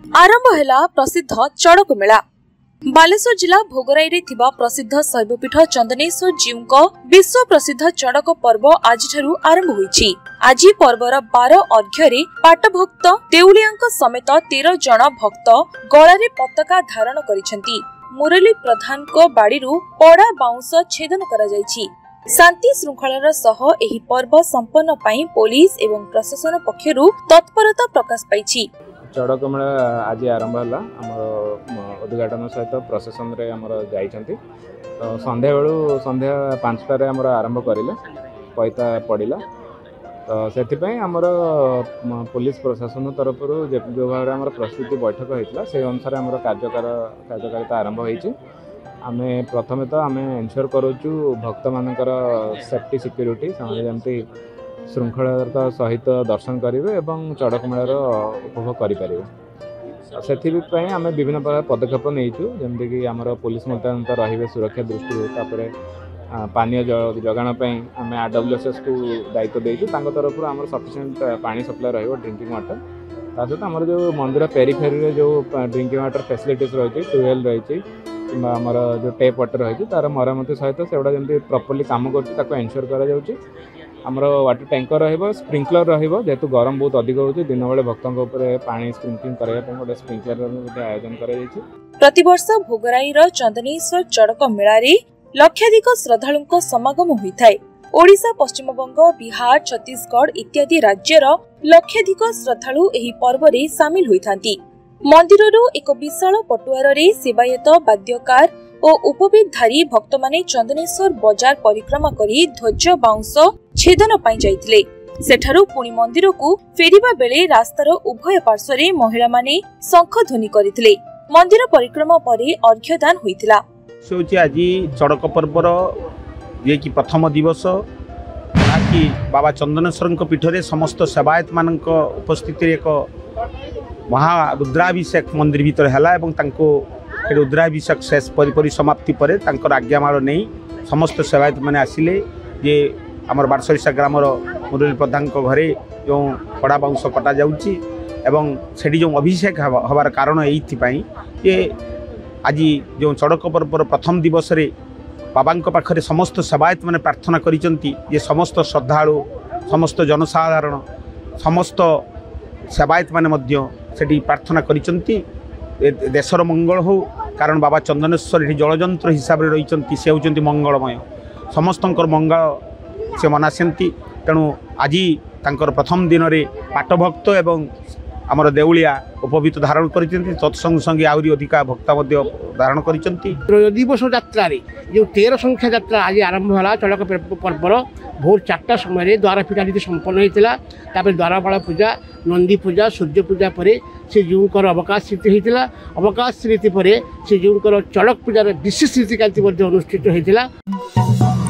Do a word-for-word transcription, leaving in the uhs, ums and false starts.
आरंभ हैला प्रसिद्ध चड़क मेला। बालेश्वर जिला भोगराई रे थिबा प्रसिद्ध शैवपीठ चंदनेश्वर जीव विश्व प्रसिद्ध चड़क पर्व आज आरंभ होईछि। आज पर्वर बार अर्घ्य पाटभक्त देउलिया समेत तेरह जन भक्त गलारे पताका धारण करिसेंती। मुरली प्रधान को बाड़ी पड़ा बाउंस छेदन करा जायछि। शांति श्रृंखलार सह एही पर्व संपन्न पाई पुलिस एवं प्रशासन पक्षरु तत्परता प्रकाश पाइछि। चड़क मेला आज आरंभ है आमर उद्घाटन सहित प्रशासन रे आमर जाइछंती। तो संध्या बेलू संध्या पांचटारे आमर आरंभ करिले पैता पड़िला। तो सेथिपई आमर पुलिस प्रशासन तरफ जो भाव आमर प्रस्तुति बैठक होइतला से अनुसार आमर कार्यकार कार्यकारिता आरंभ होइछि। आमे प्रथमे तो आमे एन्श्योर करूछु भक्त मानकर सेफ्टी सिक्योरिटी जमती श्रृंखलार सहित दर्शन करेंगे और चड़क मेलार उपभोग करेंगे। से आम विभिन्न प्रकार पदक्षेप नहीं जमीक आम पुलिस मुतयन तो रे सुरक्षा दृष्टि पानीय जगाण आम आर डब्ल्यू एस एस को दायित्व देचु। तरफ आम सफिसीयंट पानी सप्लाई रही ड्रिंकिंग वाटर ता सहित आम जो मंदिर पेरीफेरी जो ड्रिंकिंग वाटर फैसिलिटीज रही ट्यूबवेल रही आमर जो टेप वाटर रही तार मरामती सहित से जमी प्रॉपर्ली काम कर एनश्योर कर आमर वाटर टैंकर रहिबो स्प्रिंकलर रहिबो जेतु गरम बहुत अधिक होउछि दिन बेले भक्तों ऊपर पानी स्प्रिंकलिंग करबा पय गोटे स्प्रिंकलर आयोजन करा जायछि। प्रतिवर्ष भोगराई रो चंदनेश्वर चड़क मेला रे लक्षाधिक श्रद्धालुंको समागम होइथाय। ओडिशा पश्चिमबंग बिहार छत्तीसगढ़ इत्यादि राज्यर लक्षाधिक श्रद्धालु एही पर्व रे शामिल होइथांती। मंदिररो एक विशाल पटुआर रे सेवायत वाद्यकार और उपवेदधारी भक्त माने चंदनेश्वर बाजार परिक्रमा करी ध्वज बाउंस छेदन पाई जाइथिले। सेठारु पुणी मंदिर को फेरिबा बेले रास्तार उभय पार्श्वरे महिला माने शंख ध्वनि करिथिले। मंदिर परिक्रमा परे अर्घ्यदान होइथिला। सोची आज चड़क पर्वर जे कि प्रथम दिवस कि बाबा चंदनेश्वर पीठ रे समस्त सेवायत मानक उपस्थिति एक महा रुद्राभिषेक मंदिर भीतर हैला एवं तांको रुद्राभिषेक शेष परिपरि समाप्ति पर आज्ञामाल नहीं समस्त सेवायत मैंने आसिले जे आमर बारसरिसा ग्रामर मुरली प्रधान घरे जो कड़ा बाउंस कटा जाउची एवं सेठी जो अभिषेक हबार कारण एइथिपाई जे आज जो चड़क पर्वर प्रथम दिवस रे बाबांक पाखरे समस्त सेवायत मैंने प्रार्थना करिसंती जे समस्त श्रद्धालु समस्त जनसाधारण समस्त सेवायत मैंने मध्य सेठी प्रार्थना करिसंती देशर मंगल हो कारण बाबा चंदनेश्वर ये जलजंत्र हिसाब से रही से होती मंगलमय समस्त मंगल से मनासी। तेणु आज तांकर प्रथम दिन में पाटभक्त एवं आमर देउलिया उपवीत धारण कर तत्संग संगे आहरी अधिका भक्ता धारण कर दिवस यात्रा जो तेरह संख्या यात्रा आज आरंभ है चड़क पर्वर भोर चार्टा समय द्वार फिटा नीति संपन्न होता द्वारपाल पूजा नंदी पूजा सूर्य पूजा पर श्रीजीवर अवकाश रीति होता अवकाश रीति पर श्रीजीवर चड़क पूजार विशेष रीतिकांति अनुष्ठित होता।